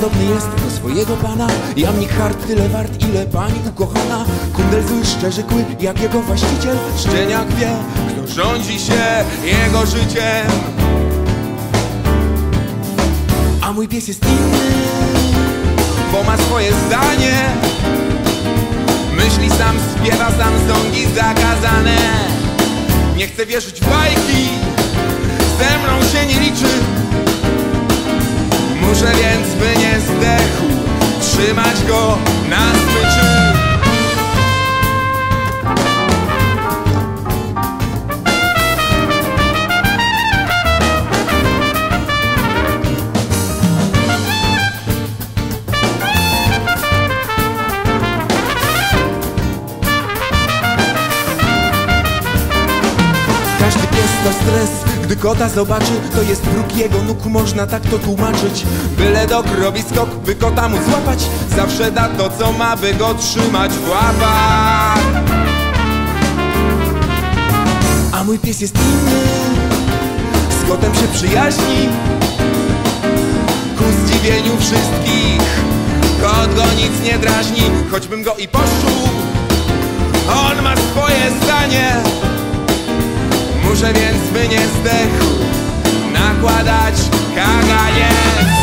podobny jest do swojego pana. Jamnik hart tyle wart, ile pani ukochana. Kundel zły, szczerzykły, jak jego właściciel. Szczeniak wie, kto rządzi się jego życiem. A mój pies jest inny, bo ma swoje zdanie. Myśli sam, śpiewa sam, sągi zakazane. Nie chcę wierzyć w bajki, ze mną się nie liczy. Muszę więc, by nie zdechł, trzymać go na smyczy. Każdy pies to stres, gdy kota zobaczy, to jest wróg jego nóg, można tak to tłumaczyć. Byle dog robi skok, by kota mu złapać, zawsze da to, co ma, by go trzymać w łapach. A mój pies jest inny, z kotem się przyjaźni, ku zdziwieniu wszystkich. Kot go nic nie drażni, choćbym go i poszczuł, on ma swoje zdanie. Muszę więc, by nie zdechł, nakładać kaganiec.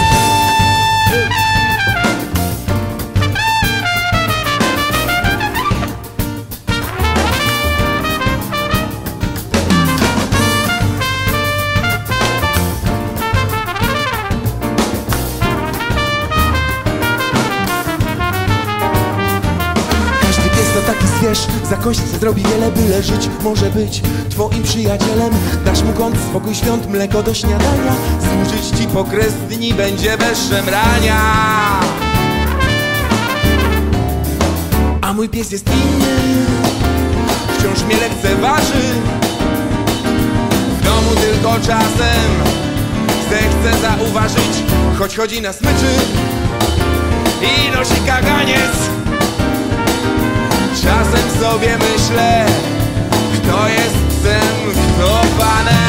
To taki zwierz, za kość zrobi wiele, byle żyć może być twoim przyjacielem. Dasz mu kąt, spokój świąt, mleko do śniadania, służyć ci po kres dni będzie bez szemrania. A mój pies jest inny, wciąż mnie lekceważy. W domu tylko czasem zechce zauważyć, choć chodzi na smyczy i nosi kaganiec. Czasem sobie myślę, kto jest psem, kto panem.